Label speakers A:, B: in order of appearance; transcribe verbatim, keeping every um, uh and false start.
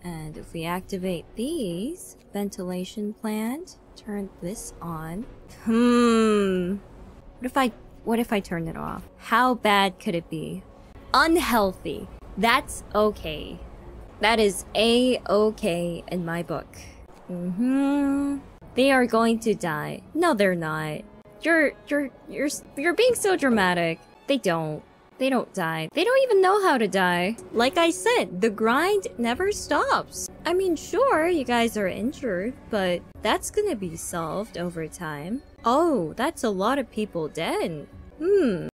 A: And if we activate these, ventilation plant, turn this on. Hmm. What if I, what if I turn it off? How bad could it be? Unhealthy. That's okay. That is a-okay in my book. Mm-hmm. They are going to die. No, they're not. You're, you're, you're, you're being so dramatic. They don't. They don't die. They don't even know how to die. Like I said, the grind never stops. I mean, sure, you guys are injured, but that's gonna be solved over time. Oh, that's a lot of people dead. Hmm.